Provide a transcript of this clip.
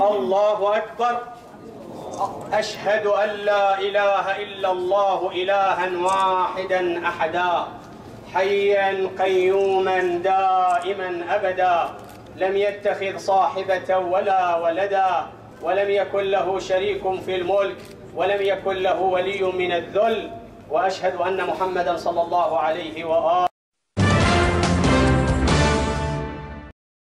الله أكبر. أشهد أن لا إله إلا الله إلها واحدا أحدا حيا قيوما دائما أبدا لم يتخذ صاحبة ولا ولدا ولم يكن له شريك في الملك ولم يكن له ولي من الذل، وأشهد أن محمدا صلى الله عليه وآله